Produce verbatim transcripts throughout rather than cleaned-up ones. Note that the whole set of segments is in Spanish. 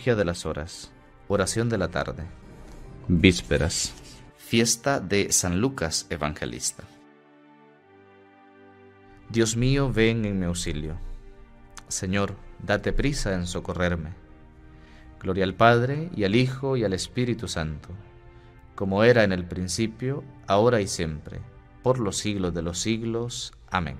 Liturgia de las Horas. Oración de la tarde. Vísperas. Fiesta de San Lucas Evangelista. Dios mío, ven en mi auxilio. Señor, date prisa en socorrerme. Gloria al Padre, y al Hijo, y al Espíritu Santo, como era en el principio, ahora y siempre, por los siglos de los siglos. Amén.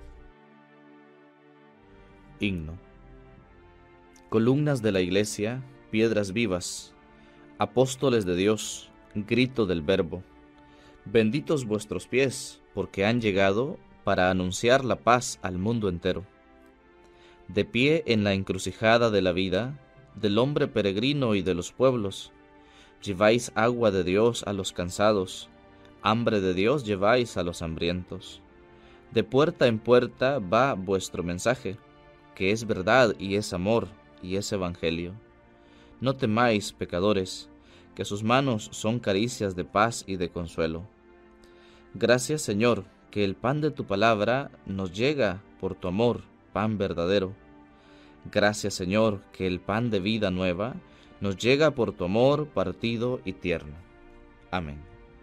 Himno. Columnas de la Iglesia, piedras vivas, apóstoles de Dios, grito del Verbo, benditos vuestros pies, porque han llegado para anunciar la paz al mundo entero. De pie en la encrucijada de la vida, del hombre peregrino y de los pueblos, lleváis agua de Dios a los cansados, hambre de Dios lleváis a los hambrientos. De puerta en puerta va vuestro mensaje, que es verdad y es amor y es evangelio. No temáis, pecadores, que sus manos son caricias de paz y de consuelo. Gracias, Señor, que el pan de tu palabra nos llega por tu amor, pan verdadero. Gracias, Señor, que el pan de vida nueva nos llega por tu amor partido y tierno. Amén.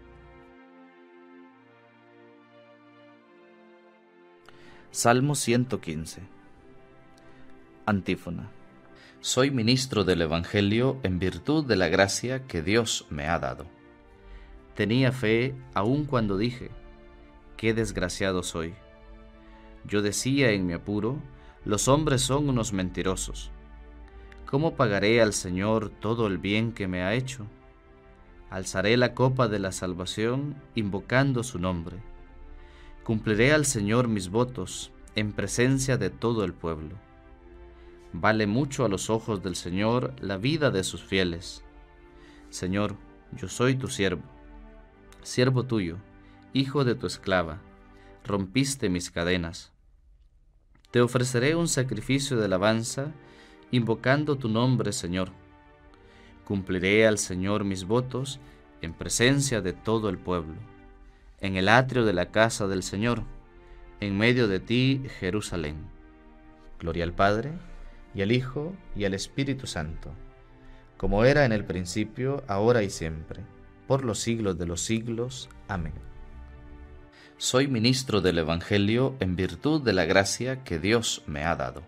Salmo ciento quince. Antífona. Soy ministro del Evangelio en virtud de la gracia que Dios me ha dado. Tenía fe aun cuando dije, qué desgraciado soy. Yo decía en mi apuro, los hombres son unos mentirosos. ¿Cómo pagaré al Señor todo el bien que me ha hecho? Alzaré la copa de la salvación, invocando su nombre. Cumpliré al Señor mis votos, en presencia de todo el pueblo. Vale mucho a los ojos del Señor la vida de sus fieles. Señor, yo soy tu siervo, siervo tuyo, hijo de tu esclava, rompiste mis cadenas. Te ofreceré un sacrificio de alabanza, invocando tu nombre, Señor. Cumpliré al Señor mis votos en presencia de todo el pueblo, en el atrio de la casa del Señor, en medio de ti, Jerusalén. Gloria al Padre, y al Hijo, y al Espíritu Santo, como era en el principio, ahora y siempre, por los siglos de los siglos. Amén. Soy ministro del Evangelio en virtud de la gracia que Dios me ha dado.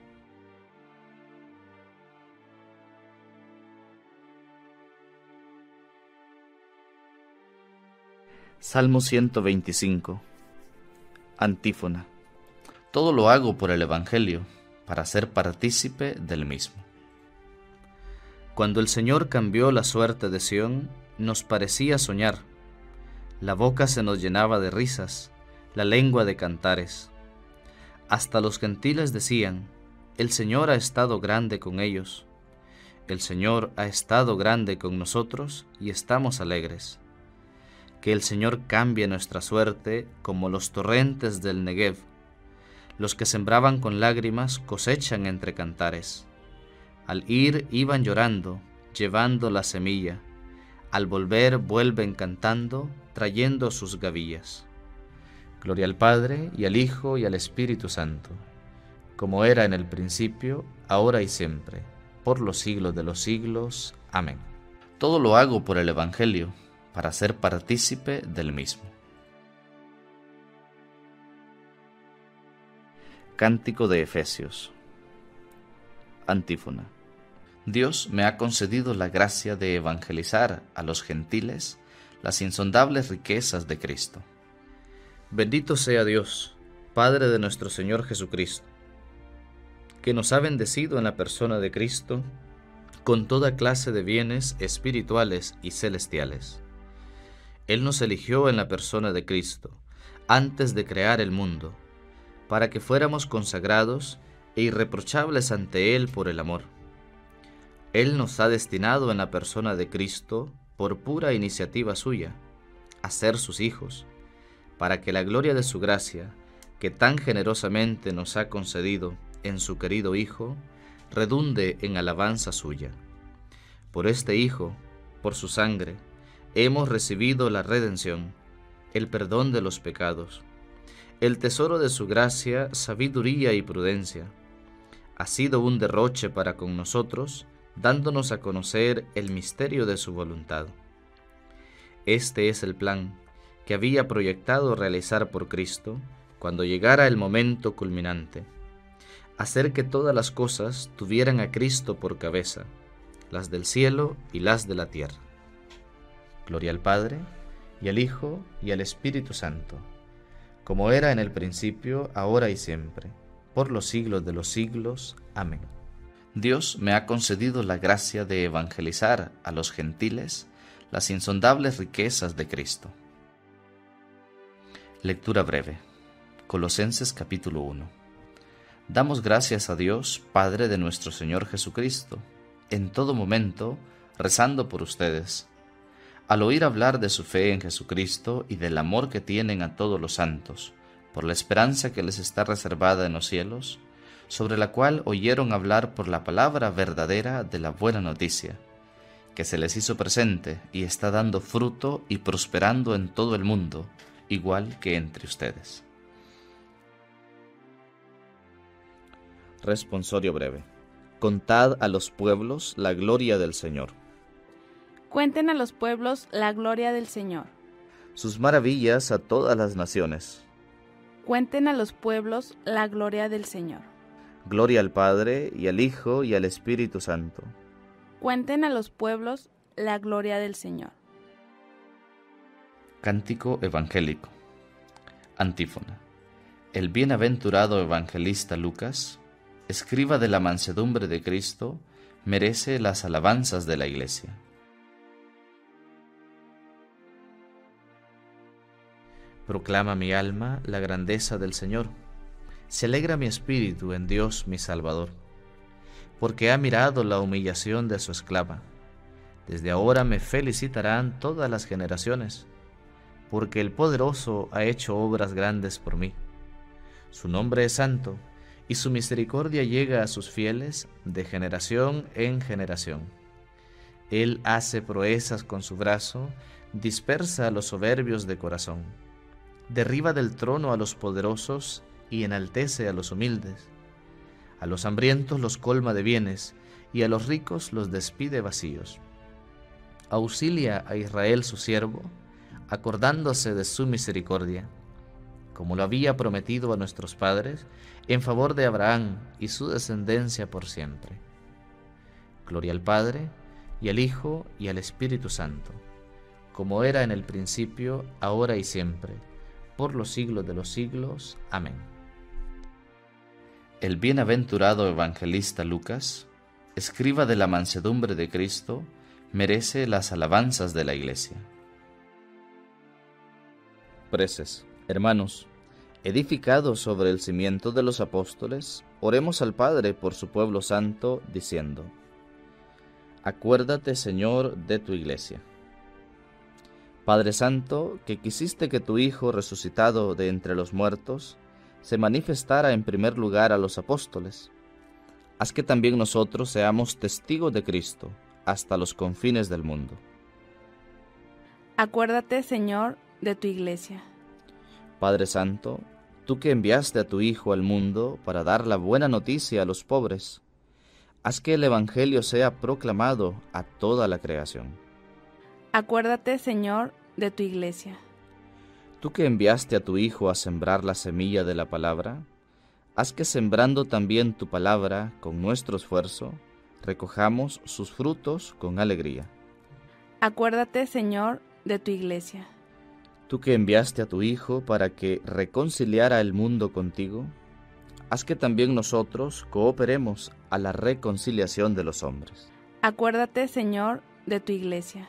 Salmo ciento veinticinco. Antífona. Todo lo hago por el Evangelio, para ser partícipe del mismo. Cuando el Señor cambió la suerte de Sión, nos parecía soñar. La boca se nos llenaba de risas, la lengua de cantares. Hasta los gentiles decían, el Señor ha estado grande con ellos. El Señor ha estado grande con nosotros y estamos alegres. Que el Señor cambie nuestra suerte como los torrentes del Negev. Los que sembraban con lágrimas cosechan entre cantares. Al ir iban llorando, llevando la semilla. Al volver vuelven cantando, trayendo sus gavillas. Gloria al Padre, y al Hijo, y al Espíritu Santo, como era en el principio, ahora y siempre, por los siglos de los siglos. Amén. Todo lo hago por el Evangelio, para ser partícipe del mismo. Cántico de Efesios. Antífona. Dios me ha concedido la gracia de evangelizar a los gentiles las insondables riquezas de Cristo. Bendito sea Dios, Padre de nuestro Señor Jesucristo, que nos ha bendecido en la persona de Cristo con toda clase de bienes espirituales y celestiales. Él nos eligió en la persona de Cristo, antes de crear el mundo, para que fuéramos consagrados e irreprochables ante Él por el amor. Él nos ha destinado en la persona de Cristo, por pura iniciativa suya, a ser sus hijos, para que la gloria de su gracia, que tan generosamente nos ha concedido en su querido Hijo, redunde en alabanza suya. Por este Hijo, por su sangre, hemos recibido la redención, el perdón de los pecados, el tesoro de su gracia, sabiduría y prudencia. Ha sido un derroche para con nosotros dándonos a conocer el misterio de su voluntad. Este es el plan que había proyectado realizar por Cristo cuando llegara el momento culminante: hacer que todas las cosas tuvieran a Cristo por cabeza, las del cielo y las de la tierra. Gloria al Padre, y al Hijo, y al Espíritu Santo, como era en el principio, ahora y siempre, por los siglos de los siglos. Amén. Dios me ha concedido la gracia de evangelizar a los gentiles las insondables riquezas de Cristo. Lectura breve. Colosenses capítulo uno. Damos gracias a Dios, Padre de nuestro Señor Jesucristo, en todo momento, rezando por ustedes, al oír hablar de su fe en Jesucristo y del amor que tienen a todos los santos, por la esperanza que les está reservada en los cielos, sobre la cual oyeron hablar por la palabra verdadera de la buena noticia, que se les hizo presente y está dando fruto y prosperando en todo el mundo, igual que entre ustedes. Responsorio breve. Contad a los pueblos la gloria del Señor. Cuenten a los pueblos la gloria del Señor. Sus maravillas a todas las naciones. Cuenten a los pueblos la gloria del Señor. Gloria al Padre, y al Hijo, y al Espíritu Santo. Cuenten a los pueblos la gloria del Señor. Cántico evangélico. Antífona. El bienaventurado evangelista Lucas, escriba de la mansedumbre de Cristo, merece las alabanzas de la Iglesia. Proclama mi alma la grandeza del Señor. Se alegra mi espíritu en Dios mi Salvador, porque ha mirado la humillación de su esclava. Desde ahora me felicitarán todas las generaciones, porque el Poderoso ha hecho obras grandes por mí. Su nombre es santo, y su misericordia llega a sus fieles de generación en generación. Él hace proezas con su brazo, dispersa a los soberbios de corazón. Derriba del trono a los poderosos y enaltece a los humildes. A los hambrientos los colma de bienes, y a los ricos los despide vacíos. Auxilia a Israel su siervo, acordándose de su misericordia, como lo había prometido a nuestros padres, en favor de Abraham y su descendencia por siempre. Gloria al Padre, y al Hijo, y al Espíritu Santo, como era en el principio, ahora y siempre, por los siglos de los siglos. Amén. El bienaventurado evangelista Lucas, escriba de la mansedumbre de Cristo, merece las alabanzas de la Iglesia. Preces. Hermanos, edificados sobre el cimiento de los apóstoles, oremos al Padre por su pueblo santo, diciendo: Acuérdate, Señor, de tu Iglesia. Padre Santo, que quisiste que tu Hijo, resucitado de entre los muertos, se manifestara en primer lugar a los apóstoles, haz que también nosotros seamos testigos de Cristo hasta los confines del mundo. Acuérdate, Señor, de tu Iglesia. Padre Santo, tú que enviaste a tu Hijo al mundo para dar la buena noticia a los pobres, haz que el Evangelio sea proclamado a toda la creación. Acuérdate, Señor, de tu Iglesia. Tú que enviaste a tu Hijo a sembrar la semilla de la palabra, haz que sembrando también tu palabra con nuestro esfuerzo, recojamos sus frutos con alegría. Acuérdate, Señor, de tu Iglesia. Tú que enviaste a tu Hijo para que reconciliara el mundo contigo, haz que también nosotros cooperemos a la reconciliación de los hombres. Acuérdate, Señor, de tu Iglesia.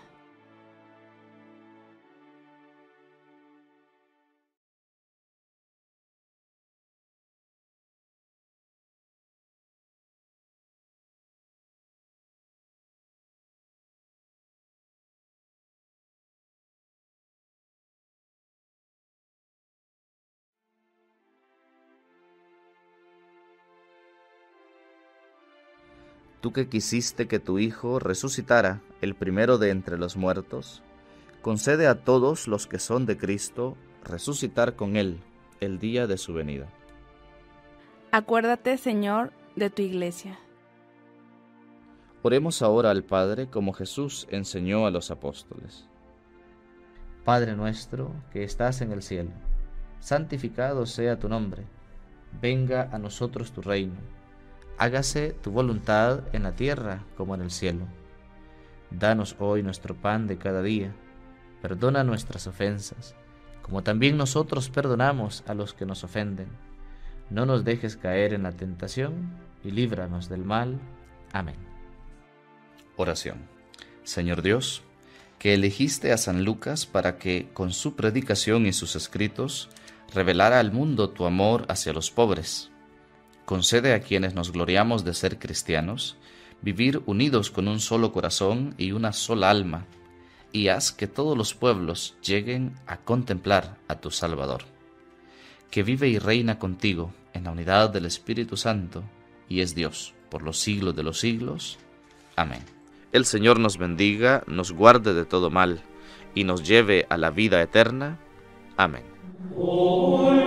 Tú que quisiste que tu Hijo resucitara, el primero de entre los muertos, concede a todos los que son de Cristo resucitar con Él el día de su venida. Acuérdate, Señor, de tu Iglesia. Oremos ahora al Padre como Jesús enseñó a los apóstoles. Padre nuestro que estás en el cielo, santificado sea tu nombre. Venga a nosotros tu reino. Hágase tu voluntad en la tierra como en el cielo. Danos hoy nuestro pan de cada día. Perdona nuestras ofensas, como también nosotros perdonamos a los que nos ofenden. No nos dejes caer en la tentación y líbranos del mal. Amén. Oración. Señor Dios, que elegiste a San Lucas para que, con su predicación y sus escritos, revelara al mundo tu amor hacia los pobres. Concede a quienes nos gloriamos de ser cristianos, vivir unidos con un solo corazón y una sola alma, y haz que todos los pueblos lleguen a contemplar a tu Salvador, que vive y reina contigo en la unidad del Espíritu Santo, y es Dios por los siglos de los siglos. Amén. El Señor nos bendiga, nos guarde de todo mal, y nos lleve a la vida eterna. Amén. Oh,